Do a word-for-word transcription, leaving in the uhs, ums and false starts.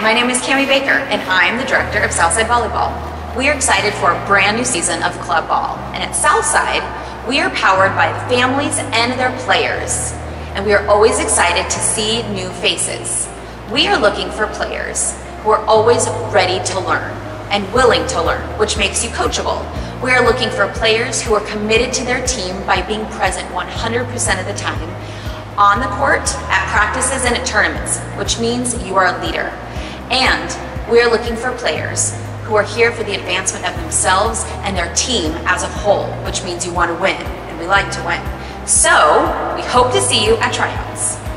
my name is Cami Baker, and I'm the director of Southside Volleyball. We are excited for a brand new season of club ball, and at Southside, we are powered by the families and their players, and we are always excited to see new faces. We are looking for players who are always ready to learn and willing to learn, which makes you coachable. We are looking for players who are committed to their team by being present one hundred percent of the time on the court, at practices, and at tournaments, which means you are a leader. And we are looking for players who are here for the advancement of themselves and their team as a whole, which means you want to win, and we like to win. So, we hope to see you at tryouts.